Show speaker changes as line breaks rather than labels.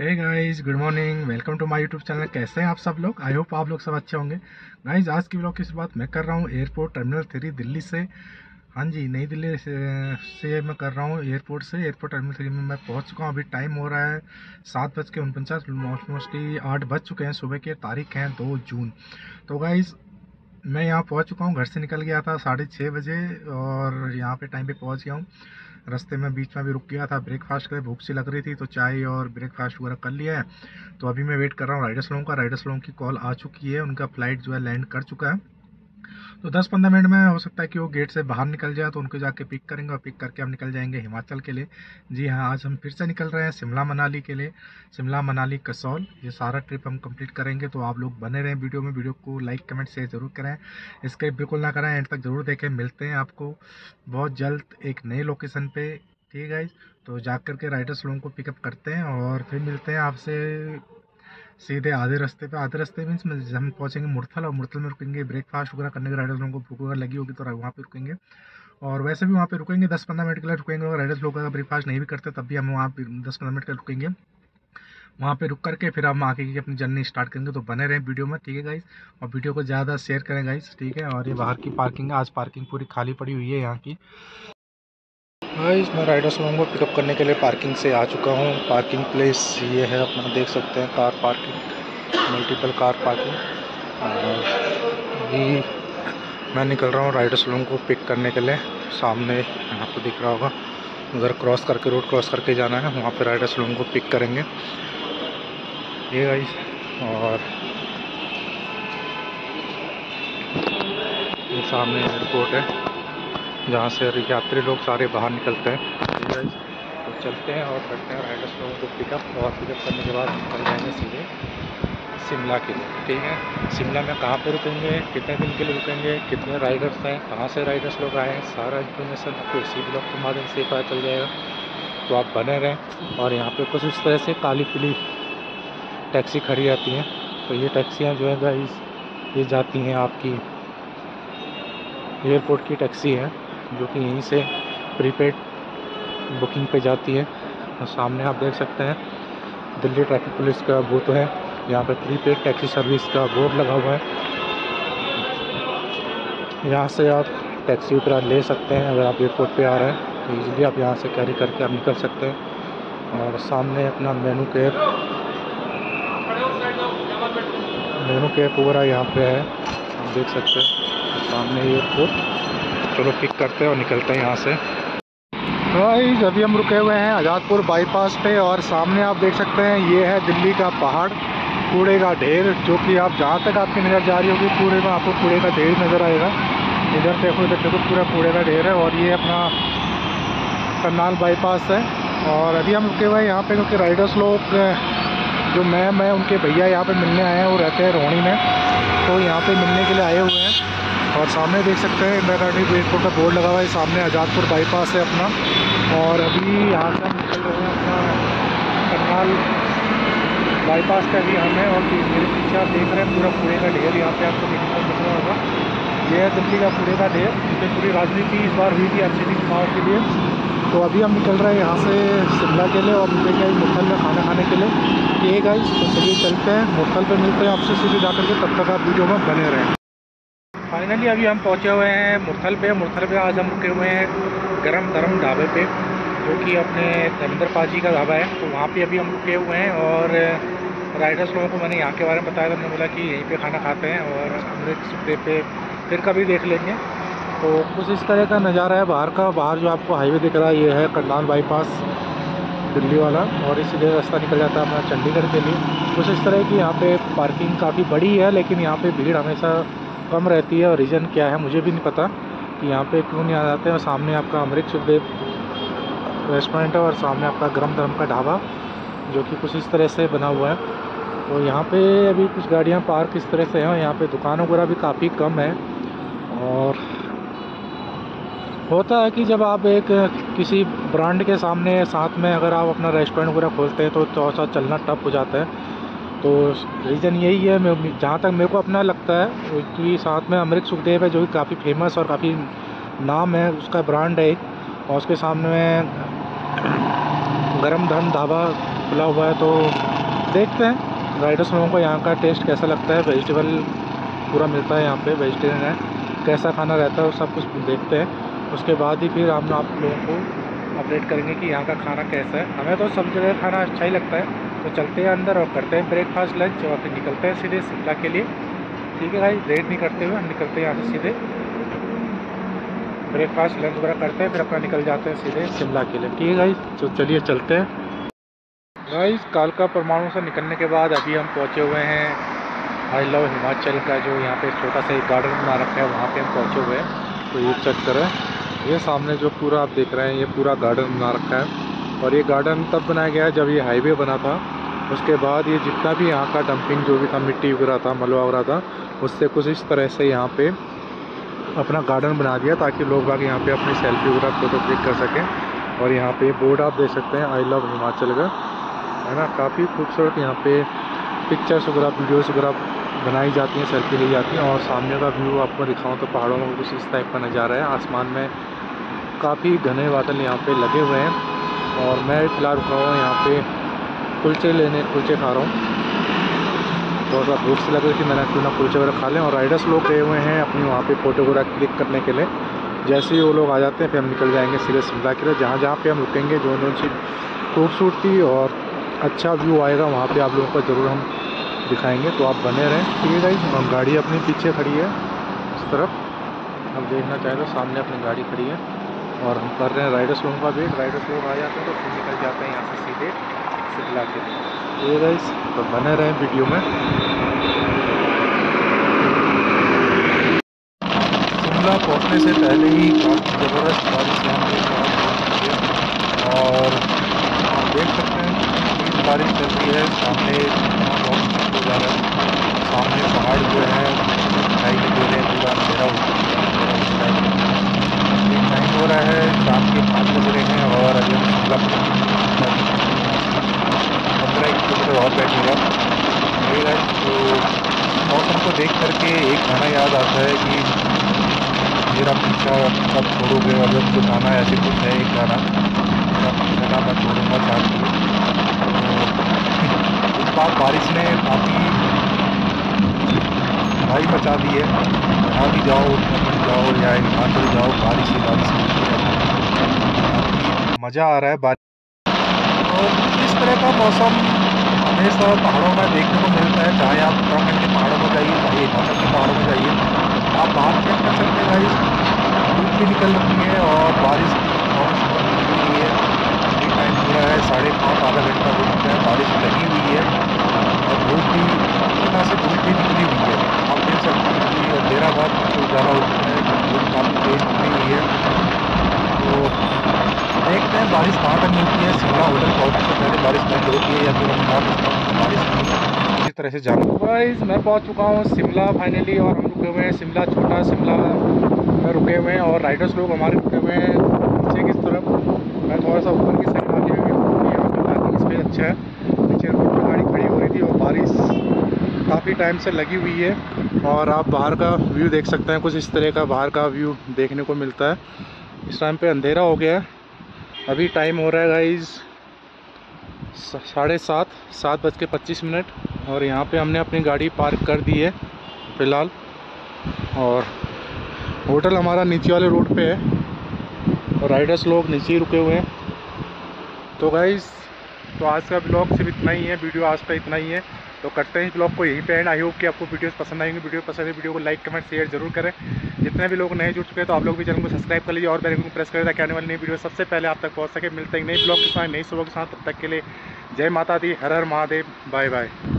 Hey guys, good morning. Welcome to my YouTube channel. कैसे हैं आप सब लोग? आई होप आप लोग सब अच्छे होंगे। गाइस, आज की व्लॉग की शुरुआत मैं कर रहा हूँ एयरपोर्ट टर्मिनल 3 दिल्ली से। हाँ जी, नई दिल्ली से मैं कर रहा हूँ एयरपोर्ट से। एयरपोर्ट टर्मिनल 3 में मैं पहुँच चुका हूँ। अभी टाइम हो रहा है 7:49। मोस्टली 8 बज चुके हैं सुबह के। तारीख है 2 जून। तो गाइस, मैं यहाँ पहुँच चुका हूँ। घर से निकल गया था 6:30 बजे और यहाँ पे टाइम पे पहुँच गया हूँ। रास्ते में बीच में भी रुक गया था ब्रेकफास्ट के लिए। भूख सी लग रही थी तो चाय और ब्रेकफास्ट वगैरह कर लिया है। तो अभी मैं वेट कर रहा हूँ राइडर्स लोगों का। राइडर्स लोगों की कॉल आ चुकी है, उनका फ्लाइट जो है लैंड कर चुका है। तो 10-15 मिनट में हो सकता है कि वो गेट से बाहर निकल जाए, तो उनको जाके पिक करेंगे और पिक करके हम निकल जाएंगे हिमाचल के लिए। जी हाँ, आज हम फिर से निकल रहे हैं शिमला मनाली के लिए। शिमला मनाली कसौल, ये सारा ट्रिप हम कंप्लीट करेंगे। तो आप लोग बने रहें वीडियो में। वीडियो को लाइक कमेंट शेयर जरूर करें, स्किप बिल्कुल ना करें, एंड तक जरूर देखें। मिलते हैं आपको बहुत जल्द एक नई लोकेशन पे। ठीक है गाइज, तो जा कर के राइडर्स लोगों को पिकअप करते हैं और फिर मिलते हैं आपसे सीधे आधे रास्ते पे। आधे रास्ते मीन्स हम पहुंचेंगे मुरथल, और मुरथल में रुकेंगे ब्रेकफास्ट वगैरह करने के। राइडर्स लोगों को भूख वगैरह लगी होगी तो वहाँ पे रुकेंगे। और वैसे भी वहाँ पे रुकेंगे 10-15 मिनट के लिए रुकेंगे। अगर राइडर्स लोग अगर ब्रेकफास्ट नहीं भी करते तब भी हम वहाँ पे 10-15 मिनट के लिए रुकेंगे। वहाँ पे रुक करके फिर हम आगे की अपनी जर्नी स्टार्ट करेंगे। तो बने रहें वीडियो में, ठीक है गाइस। और वीडियो को ज़्यादा शेयर करें गाइस, ठीक है। और ये बाहर की पार्किंग है, आज पार्किंग पूरी खाली पड़ी हुई है यहाँ की। गाइस, मैं राइडर्स लोगों को पिकअप करने के लिए पार्किंग से आ चुका हूँ। पार्किंग प्लेस ये है अपना, देख सकते हैं, car parking, multiple car parking. और अभी मैं निकल रहा हूँ राइडर्स लोगों को पिक करने के लिए। सामने यहाँ पे दिख रहा होगा, उधर क्रॉस करके, रोड क्रॉस करके जाना है, वहाँ पे राइडर्स लोगों को पिक करेंगे। ये गाइस, और ये सामने एयरपोर्ट है जहाँ से यात्री लोग सारे बाहर निकलते हैं। तो चलते हैं और करते हैं राइडर्स लोगों को पिकअप। और पिकअप करने के बाद निकल जाएंगे सीधे शिमला के लिए, ठीक है। शिमला में कहाँ पे रुकेंगे, कितने दिन के लिए रुकेंगे, कितने राइडर्स हैं, कहाँ से राइडर्स लोग आए हैं, सारा इन्फॉर्मेशन आपको इसी ब्लॉग के माध्यम से पता चल जाएगा। तो आप बने रहें। और यहाँ पे कुछ इस तरह से काली पीली टैक्सी खड़ी आती हैं। तो ये टैक्सियाँ जो है गाइस, ये जाती हैं आपकी एयरपोर्ट की टैक्सी है, जो कि यहीं से प्रीपेड बुकिंग पे जाती है। और सामने आप देख सकते हैं दिल्ली ट्रैफिक पुलिस का बूथ है। यहाँ पे प्रीपेड टैक्सी सर्विस का बोर्ड लगा हुआ है। यहाँ से आप टैक्सी वगैरह ले सकते हैं। अगर आप एयरपोर्ट पे आ रहे हैं तो ईजिली आप यहाँ से कैरी करके आप निकल सकते हैं। और सामने अपना मेनू कैप वगैरह यहाँ पे है, आप देख सकते हैं। सामने एयरपोर्ट। चलो पिक करते हैं और निकलते हैं यहाँ से। गाइस, अभी हम रुके हुए हैं आज़ादपुर बाईपास पे, और सामने आप देख सकते हैं ये है दिल्ली का पहाड़, कूड़े का ढेर। जो कि आप जहाँ तक आपकी नज़र जा रही होगी कूड़े में, आपको कूड़े का ढेर नज़र आएगा। इधर देखो, इधर देखो, पूरा कूड़े का ढेर है। और ये अपना करनाल बाईपास है। और अभी हम रुके हुए हैं यहाँ पे क्योंकि राइडर्स लोग जो मैं उनके भैया यहाँ पे मिलने आए हैं, वो रहते हैं रोहिणी में, तो यहाँ पे मिलने के लिए आए हुए हैं। और सामने देख सकते हैं इंदिरा गांधी एयरपोर्ट का बोर्ड लगा हुआ है। सामने आज़ादपुर बाईपास है अपना। और अभी यहाँ से हम निकल रहे हैं अपना करनाल बाईपास पे अभी हम हैं। और मेरे पीछे आप देख रहे हैं पूरा कूड़े का ढेर, यहाँ पे आपको देखने को मिल रहा होगा। ये है दिल्ली का कूड़े का ढेर, जिसमें पूरी राजनीति इस बार हुई थी अच्छे दिन चुनाव के लिए। तो अभी हम निकल रहे हैं यहाँ से शिमला के लिए, और निकलेंगे मुरथल में खाना खाने के लिए। ये गाइस, तो चलिए चलते हैं मुरथल पे, मिलते हैं आपसे सीधे जाकर के। तब तक आप वीडियो में बने रहें। फाइनली अभी हम पहुँचे हुए हैं मुरथल पे। मुरथल पे आज हम रुके हुए हैं गरम धर्म ढाबे पे, जो कि अपने धर्मेंद्र पाजी का ढाबा है। तो वहाँ पे अभी हम रुके हुए हैं। और राइडर्स लोगों को मैंने यहाँ के बारे में बताया, तो उन्होंने बोला कि यहीं पे खाना खाते हैं और अमृत सुखदेव पे फिर कभी देख लेंगे। तो कुछ इस तरह का नज़ारा है बाहर का। बाहर जो आपको हाईवे दिख रहा है ये है करनाल बाईपास दिल्ली वाला, और इसीलिए रास्ता निकल जाता है अपना चंडीगढ़ के लिए। कुछ इस तरह की यहाँ पे पार्किंग काफ़ी बड़ी है, लेकिन यहाँ पे भीड़ हमेशा कम रहती है। और रीज़न क्या है मुझे भी नहीं पता कि यहाँ पे क्यों नहीं आ जाते हैं। और सामने आपका अमृत सुखदेव रेस्टोरेंट है, और सामने आपका गरम धर्म का ढाबा, जो कि कुछ इस तरह से बना हुआ है। तो यहाँ पे अभी कुछ गाड़ियाँ पार्क इस तरह से हैं। यहाँ पे दुकानों वगैरह भी काफ़ी कम है। और होता है कि जब आप एक किसी ब्रांड के सामने साथ में अगर आप अपना रेस्टोरेंट वगैरह खोलते हैं तो थोड़ा सा चलना टफ हो जाता है। तो रीज़न यही है, मैं जहाँ तक मेरे को अपना लगता है कि साथ में अमृत सुखदेव है, जो कि काफ़ी फेमस और काफ़ी नाम है उसका ब्रांड है एक। और उसके सामने में गरम धर्म ढाबा खुला हुआ है, तो देखते हैं राइडर्स लोगों को यहाँ का टेस्ट कैसा लगता है। वेजिटेबल पूरा मिलता है यहाँ पे, वेजिटेरियन है, कैसा खाना रहता है वो सब कुछ देखते हैं। उसके बाद ही फिर हम आप लोगों को अपडेट करेंगे कि यहाँ का खाना कैसा है। हमें तो सब जगह खाना अच्छा ही लगता है, तो चलते हैं अंदर और करते हैं ब्रेकफास्ट लंच और फिर निकलते हैं सीधे शिमला के लिए। ठीक है भाई, लेट नहीं करते हुए हम निकलते हैं यहाँ से सीधे, ब्रेकफास्ट लंच वगैरह करते हैं, फिर अपना निकल जाते हैं सीधे शिमला के लिए। ठीक है गाइस, तो चलिए चलते हैं। गाइस कालका परमाणु से निकलने के बाद अभी हम पहुँचे हुए हैं आई लव हिमाचल का जो यहाँ पे छोटा सा एक गार्डन बना रखा है, वहाँ पे हम पहुँचे हुए हैं। तो ये चेक करें, ये सामने जो पूरा आप देख रहे हैं ये पूरा गार्डन बना रखा है। और ये गार्डन तब बनाया गया है जब ये हाईवे बना था। उसके बाद ये जितना भी यहाँ का डंपिंग जो भी था, मिट्टी वगैरह था, मलबा वगैरह था, उससे कुछ इस तरह से यहाँ पे अपना गार्डन बना दिया ताकि लोग बाग यहाँ पे अपनी सेल्फी वगैरह फ़ोटो क्लिक कर सकें। और यहाँ पे बोर्ड आप देख सकते हैं आई लव हिमाचल का, है ना। काफ़ी खूबसूरत यहाँ पे पिक्चर्स वगैरह वीडियोस वगैरह बनाई जाती हैं, सेल्फी ली जाती हैं। और सामने का व्यू आपको दिखाऊँ तो पहाड़ों में कुछ इस टाइप का नज़ारा है। आसमान में काफ़ी घने बादल यहाँ पे लगे हुए हैं। और मैं फिलहाल रुका हुआ हूँ यहाँ पे कुलचे लेने, कुलचे खा रहा हूँ। थोड़ा सा भूख से लग रही थी, मैंने क्यों ना कुलचे वगैरह खा लें। और राइडर्स लोग गए हुए हैं अपनी वहाँ पे फ़ोटो वगैरह क्लिक करने के लिए। जैसे ही वो लोग आ जाते हैं फिर हम निकल जाएंगे सीधे शिमला के लिए। जहाँ जहाँ पे हम रुकेंगे, जो सी खूबसूरती और अच्छा व्यू आएगा वहाँ पे आप लोगों को ज़रूर हम दिखाएंगे, तो आप बने रहें। ठीक है गाइस, हम गाड़ी अपनी पीछे खड़ी है इस तरफ, हम देखना चाहें तो सामने अपनी गाड़ी खड़ी है और हम कर रहे हैं राइडर्स लोगों का वेट। राइडर्स लोग आ जाते हैं तो फिर निकल जाते हैं यहाँ से सीधे शिमला के लिए। ये गाइस, तो बने रहें वीडियो में। शिमला पहुँचने से पहले ही काफ़ी ज़बरदस्त बारिश यहाँ पे और आप देख सकते हैं तेज़ बारिश चल रही है। सामने बहुत हो जा रहा है, सामने पहाड़ जो है दिखाई नहीं दे रहे, पूरा अंधेरा हो चुका है। टाइम हो रहा है शाम के 5 बज रहे हैं और अभी हम शिमला 15 किलोमीटर और बैठेगा। तो मौसम को देख करके एक गाना याद आता है कि मेरा पीछा कब छोड़ोगे, और जब कुछ आना ऐसे कुछ है एक गाना, मेरा पीछा मैं छोड़ूंगा साथ में। तो इस बार बारिश ने काफ़ी भाई मचा दी है। जहाँ भी जाओ, उत्तराखंड जाओ या हिमाचल जाओ, बारिश ही बारिश मज़ा आ रहा है बारिश। और इस तरह का मौसम हमेशा पहाड़ों में देखने को मिलता है, चाहे आप उत्तराखंड के पहाड़ों में जाइए, चाहे हिमाचल के पहाड़ों में जाइए। आप बाहर चेक कर सकते हैं भाई, धूप भी निकल रही है और बारिश निकल रही है। ये टाइम पूरा है 5:30, आधा घंटा हो चुका है, बारिश लगी हुई है और धूप भी इतना से धूप भी निकली हुई है। आप देख सकते हैं कि अंधेरा बहुत उजाला हो चुका है, धूप काफ़ी तेज़ निकली हुई है। तो देखते हैं बारिश कहाँ तक मिलती है। शिमला होटल पहुँचने से पहले बारिश बंद होती है या फिर हम बारिश इसी तरह से जाना। गाइस मैं पहुँच चुका हूँ शिमला फाइनली, और हम रुके हुए हैं शिमला, छोटा शिमला में रुके हुए हैं। और राइडर्स लोग हमारे रुके हुए हैं नीचे की तरफ। मैं थोड़ा सा ऊपर की साइड आ गया हूँ, यहाँ पर पार्किंग स्पेस अच्छा है। नीचे रोड पर गाड़ी खड़ी हो रही थी और बारिश काफ़ी टाइम से लगी हुई है। और आप बाहर का व्यू देख सकते हैं, कुछ इस तरह का बाहर का व्यू देखने को मिलता है। इस टाइम पे अंधेरा हो गया है, अभी टाइम हो रहा है गाइस 7:30 और यहाँ पे हमने अपनी गाड़ी पार्क कर दी है फ़िलहाल। और होटल हमारा नीचे वाले रोड पे है और राइडर्स लोग नीचे ही रुके हुए हैं। तो गाइस, तो आज का ब्लॉग सिर्फ इतना ही है, वीडियो आज का इतना ही है। तो करते हैं इस ब्लॉग को यहीं पे एंड। आई होप कि आपको वीडियोस पसंद आएंगे। वीडियो पसंद है, वीडियो को लाइक कमेंट शेयर जरूर करें। जितने भी लोग नए जुड़ चुके हैं तो आप लोग भी चैनल को सब्सक्राइब कर लीजिए और बेल आइकन को प्रेस करें ताकि आने वाली नई वीडियो सबसे पहले आप तक पहुंच सके। मिलते हैं नई ब्लॉग के साथ, नई सुबह के साथ। तब तक के लिए जय माता दी, हर हर महादेव, बाय बाय।